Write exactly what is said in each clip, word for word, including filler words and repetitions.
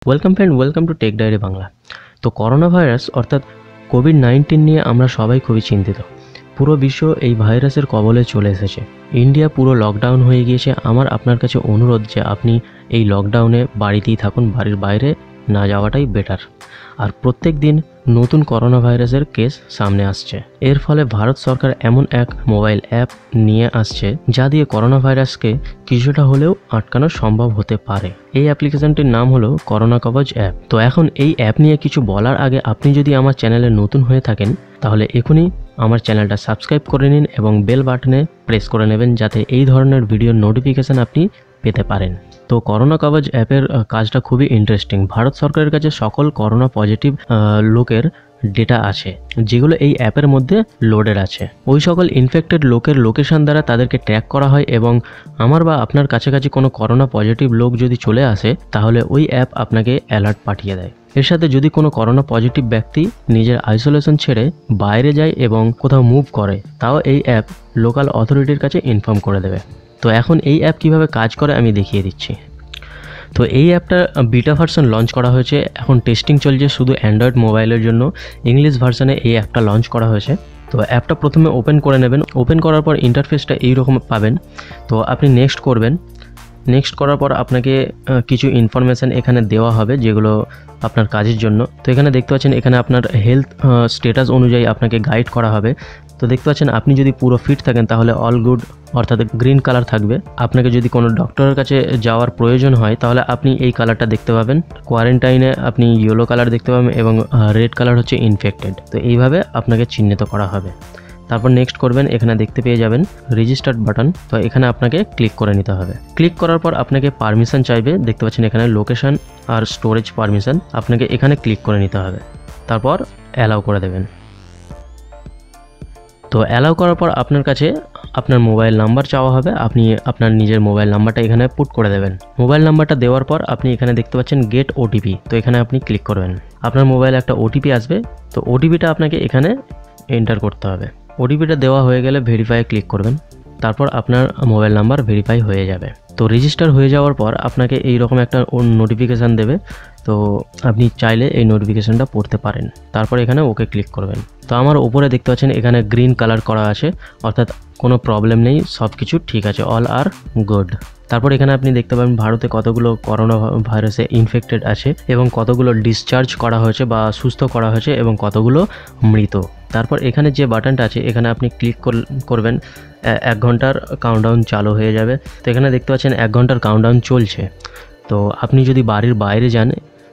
Welcome friend, welcome to tech diary Bangla. তো corona virus অর্থাৎ covid nineteen নিয়ে আমরা সবাই খুবই চিন্তিত। পুরো বিশ্ব এই ভাইরাসের কবলে চলে এসেছে। ইন্ডিয়া পুরো লকডাউন হয়ে গিয়েছে। আমার আপনার কাছে অনুরোধ যে আপনি এই লকডাউনে বাড়িতেই থাকুন, বাড়ির বাইরে না যাওয়াটাই বেটার। আর প্রত্যেক দিন নতুন করোনা ভাইরাসের কেস সামনে আসছে। এর ফলে ভারত সরকার এমন এক মোবাইল অ্যাপ নিয়ে আসছে যা দিয়ে করোনা ভাইরাসকে কিছুটা হলেও আটকানো সম্ভব হতে পারে। এই অ্যাপ্লিকেশনটির নাম হলো করোনা কবচ অ্যাপ। তো এখন এই অ্যাপ নিয়ে কিছু বলার আগে আপনি যদি আমার চ্যানেলে নতুন হয়ে থাকেন তাহলে এখনই আমার চ্যানেলটা সাবস্ক্রাইব করে নিন এবং বেল বাটনে প্রেস করে নেবেন যাতে এই ধরনের ভিডিওর নোটিফিকেশান আপনি পেতে পারেন। তো করোনা কবচ অ্যাপের কাজটা খুবই ইন্টারেস্টিং। ভারত সরকারের কাছে সকল করোনা পজিটিভ লোকের ডেটা আছে যেগুলো এই অ্যাপের মধ্যে লোডেড আছে। ওই সকল ইনফেক্টেড লোকের লোকেশন দ্বারা তাদেরকে ট্র্যাক করা হয় এবং আমার বা আপনার কাছাকাছি কোনো করোনা পজিটিভ লোক যদি চলে আসে তাহলে ওই অ্যাপ আপনাকে অ্যালার্ট পাঠিয়ে দেয়। এর সাথে যদি কোনো করোনা পজিটিভ ব্যক্তি নিজের আইসোলেশন ছেড়ে বাইরে যায় এবং কোথাও মুভ করে তাও এই অ্যাপ লোকাল অথরিটির কাছে ইনফর্ম করে দেবে। তো এখন এই অ্যাপ কিভাবে কাজ করে আমি দেখিয়ে দিচ্ছি। তো এই অ্যাপটা বিটা ভার্সন লঞ্চ করা হয়েছে, এখন টেস্টিং চলছে শুধু অ্যান্ড্রয়েড মোবাইলের জন্য। ইংলিশ ভার্সনে এই অ্যাপটা লঞ্চ করা হয়েছে। তো অ্যাপটা প্রথমে ওপেন করে নেবেন। ওপেন করার পর ইন্টারফেসটা এইরকম পাবেন। তো আপনি নেক্সট করবেন। নেক্সট করার পর আপনাকে কিছু ইনফরমেশান এখানে দেওয়া হবে যেগুলো আপনার কাজের জন্য। তো এখানে দেখতে পাচ্ছেন এখানে আপনার হেলথ স্ট্যাটাস অনুযায়ী আপনাকে গাইড করা হবে। তো দেখতে পাচ্ছেন আপনি যদি পুরো ফিট থাকেন তাহলে অল গুড অর্থাৎ গ্রিন কালার থাকবে। আপনাকে যদি কোনো ডক্টরের কাছে যাওয়ার প্রয়োজন হয় তাহলে আপনি এই কালারটা দেখতে পাবেন। কোয়ারেন্টাইনে আপনি ইয়েলো কালার দেখতে পাবেন এবং রেড কালার হচ্ছে ইনফেক্টেড। তো এইভাবে আপনাকে চিহ্নিত করা হবে। তারপর নেক্সট করবেন, এখানে দেখতে পেয়ে যাবেন রেজিস্টার্ড বাটন। তো এখানে আপনাকে ক্লিক করে নিতে হবে। ক্লিক করার পর আপনাকে পারমিশন চাইবে। দেখতে পাচ্ছেন এখানে লোকেশন আর স্টোরেজ পারমিশন, আপনাকে এখানে ক্লিক করে নিতে হবে। তারপর অ্যালাউ করে দেবেন। তো অ্যালাউ করার পর আপনার কাছে আপনার মোবাইল নাম্বার চাওয়া হবে। আপনি আপনার নিজের মোবাইল নাম্বারটা এখানে পুট করে দেবেন। মোবাইল নাম্বারটা দেওয়ার পর আপনি এখানে দেখতে পাচ্ছেন গেট ওটিপি। তো এখানে আপনি ক্লিক করবেন। আপনার মোবাইলে একটা ওটিপি আসবে। তো ওটিপিটা আপনাকে এখানে এন্টার করতে হবে। ওটিপিটা দেওয়া হয়ে গেলে ভেরিফাই ক্লিক করবেন। তারপর আপনার মোবাইল নাম্বার ভেরিফাই হয়ে যাবে। তো রেজিস্টার হয়ে যাওয়ার পর আপনাকে এই রকম একটা নোটিফিকেশান দেবে। তো আপনি চাইলে এই নোটিফিকেশানটা পড়তে পারেন। তারপর এখানে ওকে ক্লিক করবেন। তো আমার উপরে দেখতে পাচ্ছেন এখানে গ্রিন কালার করা আছে, অর্থাৎ কোনো প্রবলেম নেই, সব কিছু ঠিক আছে, অল আর গুড। তারপর এখানে আপনি দেখতে পাবেন ভারতে কতগুলো করোনা ভাইরাসে ইনফেক্টেড আছে এবং কতগুলো ডিসচার্জ করা হয়েছে বা সুস্থ করা হয়েছে এবং কতগুলো মৃত। তারপর এখানে যে বাটনটা আছে এখানে আপনি ক্লিক করবেন। এক ঘন্টার কাউন্টডাউন চালু হয়ে যাবে। তো এখানে দেখতে পাচ্ছেন এক ঘন্টার কাউন্টডাউন চলছে। তো আপনি যদি বাড়ির বাইরে যান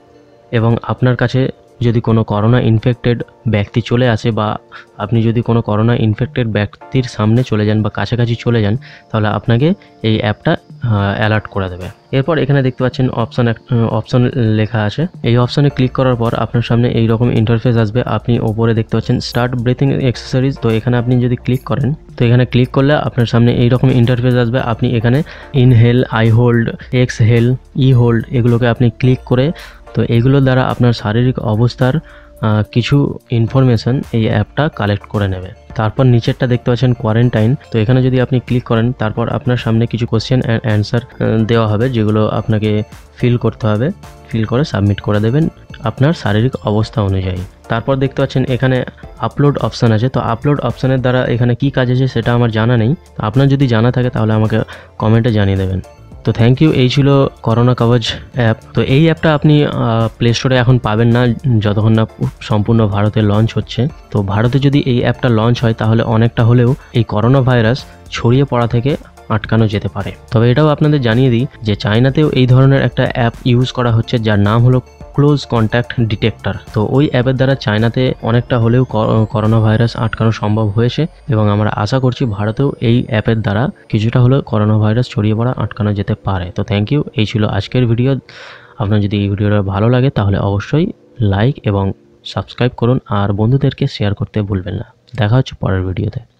এবং আপনার কাছে যদি কোনো করোনা ইনফেক্টেড ব্যক্তি চলে আসে বা আপনি যদি কোনো করোনা ইনফেক্টেড ব্যক্তির সামনে চলে যান বা কাছাকাছি চলে যান তাহলে আপনাকে এই অ্যাপটা অ্যালার্ট করে দেবে। এরপর এখানে দেখতে পাচ্ছেন অপশান অপশান লেখা আছে। এই অপশানে ক্লিক করার পর আপনার সামনে এই রকম ইন্টারফেস আসবে। আপনি ওপরে দেখতে পাচ্ছেন স্টার্ট ব্রিথিং এক্সারসাইজ। তো এখানে আপনি যদি ক্লিক করেন তো এখানে ক্লিক করলে আপনার সামনে এই রকম ইন্টারফেস আসবে। আপনি এখানে ইনহেল, আই হোল্ড, এক্সহেল, ই হোল্ড এগুলোকে আপনি ক্লিক করে তো এগুলো দ্বারা আপনার শারীরিক অবস্থার কিছু ইনফরমেশান এই অ্যাপটা কালেক্ট করে নেবে। তারপর নিচেরটা দেখতে পাচ্ছেন কোয়ারেন্টাইন। তো এখানে যদি আপনি ক্লিক করেন তারপর আপনার সামনে কিছু কোশ্চেন অ্যান্ড অ্যান্সার দেওয়া হবে যেগুলো আপনাকে ফিল করতে হবে। ফিল করে সাবমিট করে দেবেন আপনার শারীরিক অবস্থা অনুযায়ী। তারপর দেখতে পাচ্ছেন এখানে আপলোড অপশান আছে। তো আপলোড অপশানের দ্বারা এখানে কি কাজ আছে সেটা আমার জানা নেই। আপনার যদি জানা থাকে তাহলে আমাকে কমেন্টে জানিয়ে দেবেন। তো থ্যাংক ইউ। এই ছিল করোনা কবচ অ্যাপ। তো এই অ্যাপটা আপনি প্লে স্টোরে এখন পাবেন না যতক্ষণ না সম্পূর্ণ ভারতে লঞ্চ হচ্ছে। তো ভারতে যদি এই অ্যাপটা লঞ্চ হয় তাহলে অনেকটা হলেও এই করোনা ভাইরাস ছড়িয়ে পড়া থেকে আটকানো যেতে পারে। তবে এটাও আপনাদের জানিয়ে দিই যে চায়নাতেও এই ধরনের একটা অ্যাপ ইউজ করা হচ্ছে যার নাম হলো ক্লোজ কন্ট্যাক্ট ডিটেক্টর। তো ওই অ্যাপের দ্বারা চায়নাতে অনেকটা হলেও করোনা ভাইরাস আটকানো সম্ভব হয়েছে এবং আমরা আশা করছি ভারতেও এই অ্যাপের দ্বারা কিছুটা হলেও করোনা ভাইরাস ছড়িয়ে পড়া আটকানো যেতে পারে। তো থ্যাংক ইউ। এই ছিল আজকের ভিডিও। আপনার যদি এই ভিডিওটা ভালো লাগে তাহলে অবশ্যই লাইক এবং সাবস্ক্রাইব করুন আর বন্ধুদেরকে শেয়ার করতে ভুলবেন না। দেখা হচ্ছে পরের ভিডিওতে।